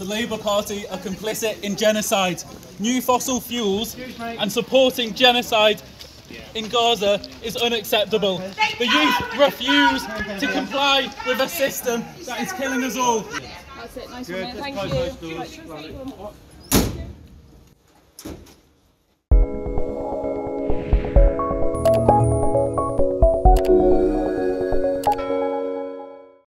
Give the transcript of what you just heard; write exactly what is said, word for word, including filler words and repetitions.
the Labour Party are complicit in genocide. New fossil fuels and supporting genocide in Gaza is unacceptable. The youth refuse to comply with a system that is killing us all. That's it, nice one, thank you.